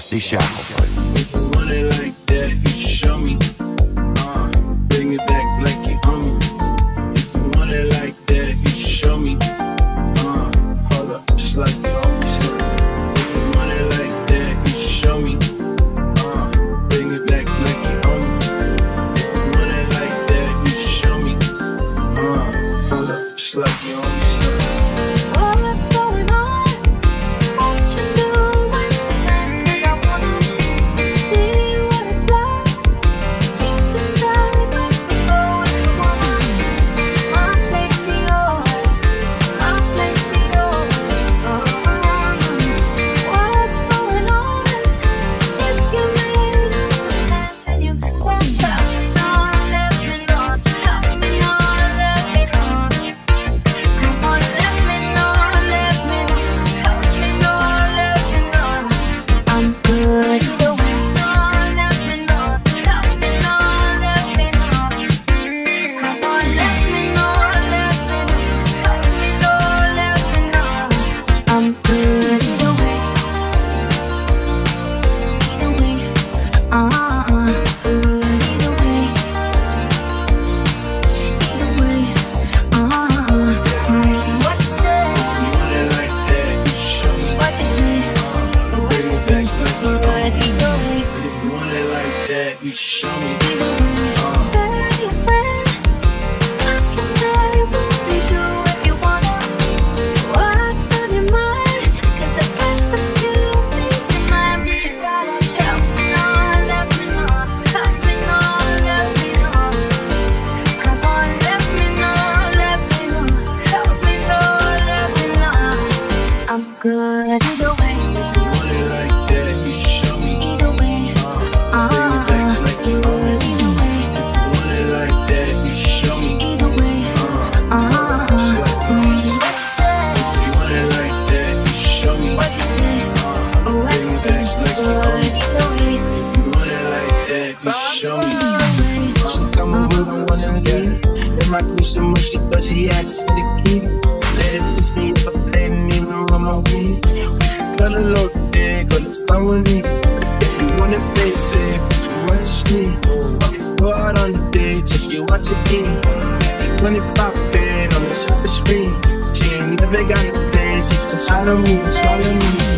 di Shackleton. If you want it like that, you should show me. Bring it back like you own me. If you want it like that, you should show me. Hold up, just like you own me. If you want it like that, you should show me. Bring it back like you own me. If you want it like that, you should show me. Hold up, just like you own me. What's going on? What you doing tonight? 'Cause I wanna see what it's like. Keep deciding where to go if you wanna. My place is yours. My place is yours. What's going on? If you made up the plans and you can walk out, let me know, let me know, let me know. Come on, let me know, let me know, let me know, let me know. I'm good either way. Let me know, let me know, let me know. Come on, let me know, let me know, let me know, let me know. I'm good either way. Either way. Good either way. Either way. What you say? Want it like that, you should show me. What you say? What you say? Good either way. If you want it like that, you should show me. Better your friend. I can marry with you if you wanna. What's on your mind? 'Cause I got a few things in mind, but you gotta let me know, let me know, let me know, let me know. Come on, let me know, let me know, let me know, let me know. I'm good either way. Want it like that, you should show me. Either way. Bring it back like you own me. Good either way. Want it like that, you should show me. Either way. What you say? You want it like that, you should show me. What you say? What you say? Good either way. You want it like that, you should show me. She come with a one and again. In my crucial mushy, but she asks for the key. Let it fix me up, let me know I'm on weed. We can cut a load today, cause it's fun with me. If you wanna play safe, you want to sleep. Go out on the day, take you out to eat. 25 bed on the shopping spree. She ain't never got no plans, she just swallow me, swallow me.